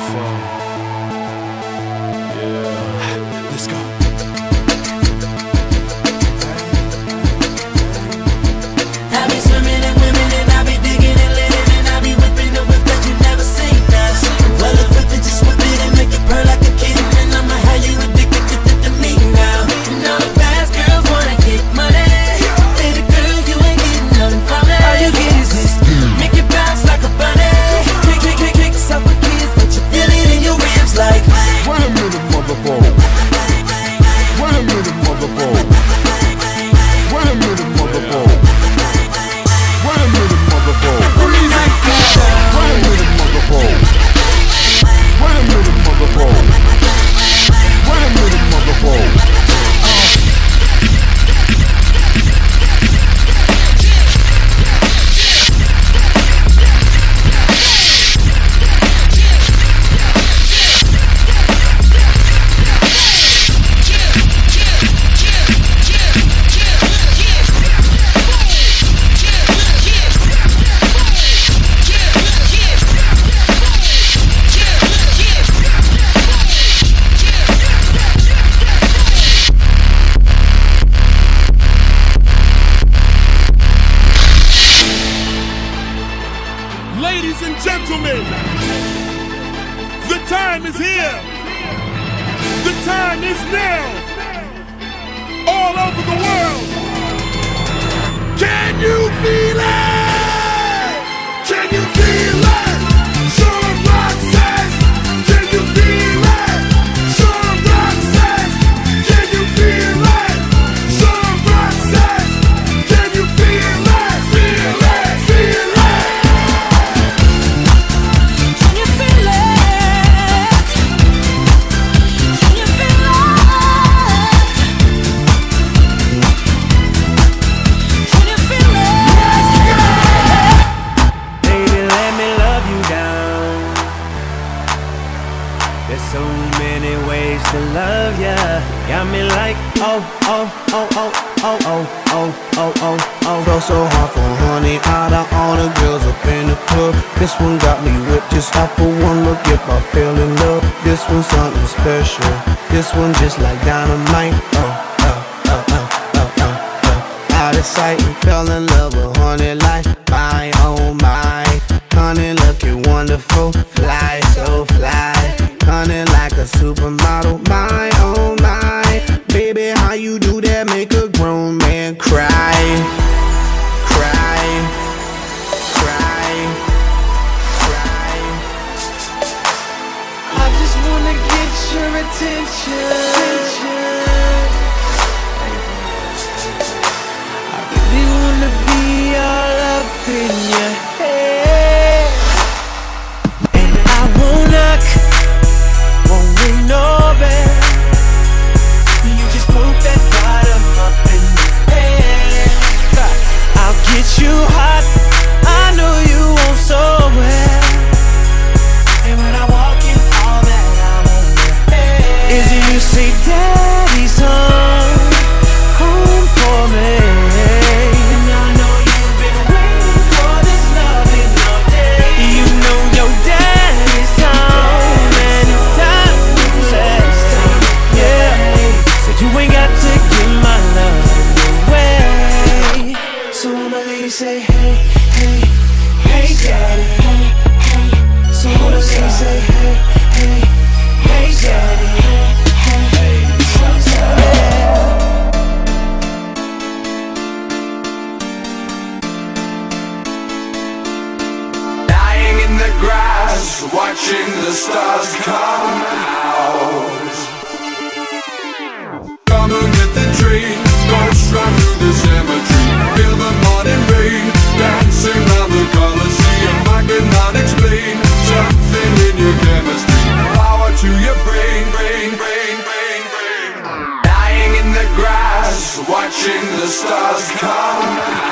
phone. Yeah, let's go. I be swimming in women and I be digging and living and I be whipping the whip that you never seen us. Well, if whip it, just whip it and make it purr like a kitten. And I'ma have you addicted to me now. And all the fast girls wanna get money. Baby girl, you ain't getting nothing from it. All you get is this, make it bounce like a bunny. Kick yourself with kids, but you feel it in your ribs like. Wait a minute, motherfucker. Wait a minute, motherfucker. Wait a minute, motherfucker. Wait a minute, motherfucker. Wait a minute, motherfucker. Wait a minute, motherfucker. Wait a minute, motherfucker. Ladies and gentlemen, the time is here. The time is now. All over the world. Can you feel it? Can you feel it? Sean Rock says, can you feel it? Sean Rock says, can you feel it? Sean Rock says, can you feel it? Feel it, feel it. There's so many ways to love ya. Got me like, oh, oh, oh, oh, oh, oh, oh, oh, oh, oh. Felt so hard for honey, out of all the girls up in the club. This one got me whipped just off of one look. If I fell in love, this one's something special. This one just like dynamite. Oh, oh, oh, oh, oh, oh, oh. Out of sight and fell in love with honey like my, oh my. Honey looking wonderful, fly, so fly. Honey like a supermodel, my, oh my. Baby, how you do that make a grown man cry? Cry, cry, cry. I just wanna get your attention. I really wanna be all up in your head. And I won't knock, won't ring no bell. You just put that bottom up in the head. I'll get you hot, I know you want so well. And when I walk in, all that I want is you say, Daddy's home, home for me. And I know you've been waiting for this loving all day. You know your daddy's home, and it's time to play. Yeah, so you ain't got to give my love away. So all my ladies say, hey, hey, hey, daddy. Hey, hey. So all the ladies say, hey, hey, hey, daddy. Hey, hey, yeah. Lying in the grass, watching the stars come out. Come and get the train, ghost run through the cemetery. Feel the morning rain, dancing round the Colosseum. I cannot explain something in your chemistry. Power to your brain, brain, brain, brain, brain. Lying in the grass, watching the stars come out.